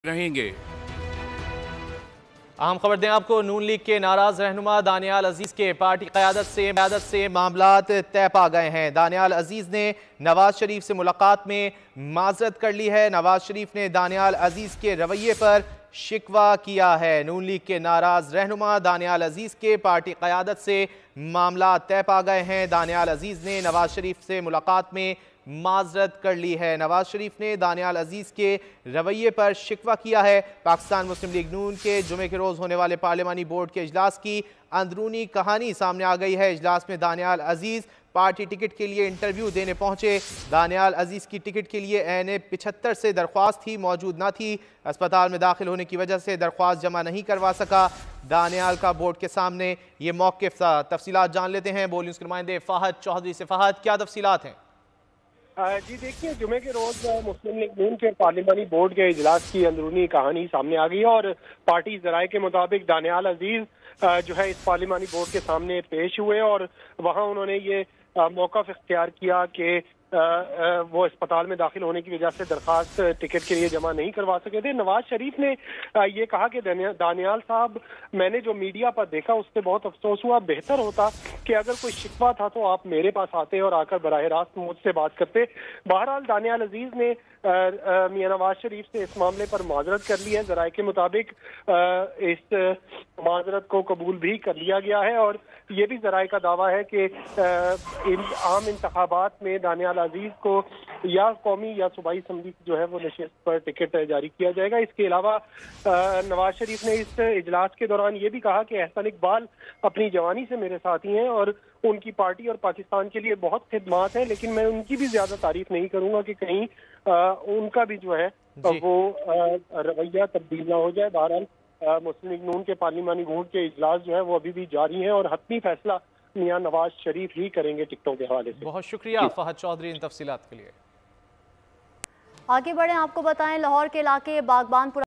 रहेंगे। अहम खबर दें आपको, नून लीग के नाराज रहनुमा दानियाल अजीज के पार्टी क़यादत से मामलात तय पा गए हैं। दानियाल अजीज ने नवाज शरीफ से मुलाकात में माजरत कर ली है। नवाज शरीफ ने दानियाल अजीज के रवैये पर शिकवा किया है। नून लीग के नाराज रहनुमा दानियाल अजीज के पार्टी क़यादत से मामलात तय पा गए हैं। दानियाल अजीज ने नवाज शरीफ से मुलाकात में माजरत कर ली है। नवाज शरीफ ने दानियाल अजीज के रवैये पर शिकवा किया है। पाकिस्तान मुस्लिम लीग नून के जुमे के रोज़ होने वाले पार्लिमानी बोर्ड के इजलास की अंदरूनी कहानी सामने आ गई है। इजलास में दानियाल अजीज पार्टी टिकट के लिए इंटरव्यू देने पहुंचे। दानियाल अजीज की टिकट के लिए एन 75 से दरख्वास्त थी, मौजूद ना थी। अस्पताल में दाखिल होने की वजह से दरख्वास्त जमा नहीं करवा सका। दानियाल का बोर्ड के सामने ये मौक़िफ़ था। तफसीलात जान लेते हैं बोल न्यूज़ के नुमाइंदे फ़ाहद चौधरी से। फ़ाहद, क्या तफसीलात हैं? जी देखिए, जुमे के रोज मुस्लिम लीग नून के पार्लिमानी बोर्ड के इजलास की अंदरूनी कहानी सामने आ गई है और पार्टी जराये के मुताबिक दानियाल अजीज जो है इस पार्लिमानी बोर्ड के सामने पेश हुए और वहां उन्होंने ये मौका इख्तियार किया कि वो अस्पताल में दाखिल होने की वजह से दरखास्त टिकट के लिए जमा नहीं करवा सके थे। नवाज शरीफ ने ये कहा कि दानियाल साहब, मैंने जो मीडिया पर देखा उससे बहुत अफसोस हुआ। बेहतर होता कि अगर कोई शिकवा था तो आप मेरे पास आते और आकर बराह रास्त मुझसे बात करते। बहरहाल दानियाल अजीज ने मियां नवाज शरीफ से इस मामले पर माजरत कर ली है। जराये के मुताबिक इस माजरत को कबूल भी कर लिया गया है और ये भी जराये का दावा है कि आम इंतखाबात में दानियाल अजीज को या कौमी या सूबाई असम्बली जो है वो नशिस्त पर टिकट जारी किया जाएगा। इसके अलावा नवाज शरीफ ने इस इजलास के दौरान ये भी कहा कि एहसन इकबाल अपनी जवानी से मेरे साथी हैं और उनकी पार्टी और पाकिस्तान के लिए बहुत खिदमात है, लेकिन मैं उनकी भी ज्यादा तारीफ नहीं करूंगा कि कहीं उनका भी जो है वो रवैया तब्दील ना हो जाए। बहरहाल मुस्लिम लीग नून के पार्लिमानी बोर्ड के इजलास जो है वो अभी भी जारी है और हतमी फैसला मियां नवाज शरीफ ही करेंगे टिकटों के हवाले से। बहुत शुक्रिया फ़ाहद चौधरी इन तफसीलात के लिए। आगे बढ़े, आपको बताएं लाहौर के इलाके बागबानपुरा